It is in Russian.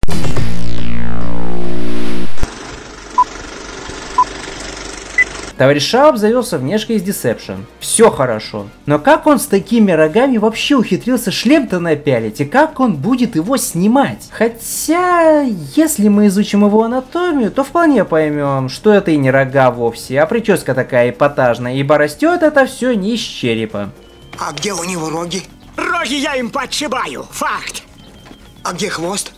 Товарищ Шао обзавелся внешкой из Deception. Все хорошо. Но как он с такими рогами вообще ухитрился шлем-то напялить? И как он будет его снимать? Хотя, если мы изучим его анатомию, то вполне поймем, что это и не рога вовсе, а прическа такая эпатажная, ибо растет это все не из черепа. А где у него роги? Роги я им подшибаю, факт. А где хвост?